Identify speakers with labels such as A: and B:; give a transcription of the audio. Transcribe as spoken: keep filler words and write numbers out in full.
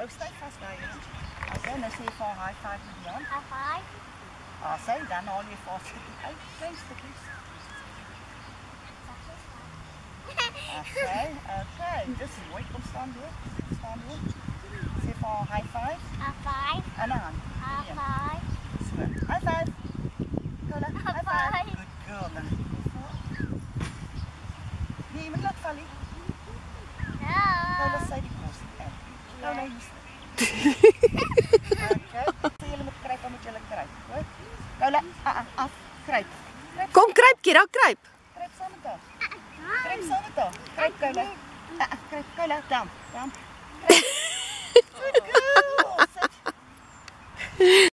A: hou styf vas daar, ja. Okay, nou sê jy vir high five met die hand.
B: High five.
A: Ah, sê, dan haal jy vas uit, klein stukkies. Okay, okay, dis mooi, kom staan door, staan door. Sê vir haar high five.
B: High five.
A: In 'n hand.
B: High five.
A: So, high five. Cola, high five. Good girl dan. Nee, jy moet laat val nie.
B: No.
A: Cola sê die kos. Cola hier. Okay, sê julle moet kruip, dan moet julle kruip. Hoor? Cola, ah, ah, af, kruip.
C: Kom kruip, Keera, kruip.
A: Kruip saam met haar. Kruip saam met haar. Kruip, Cola. Ah, ah, kruip, Cola, down, down. Good girl. Sit.